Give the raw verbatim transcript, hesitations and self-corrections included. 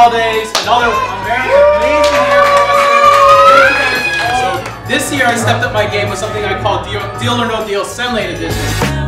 holidays. Another amazing year for us. So this year I stepped up my game with something I call Deal, deal or No Deal Sendlane Edition.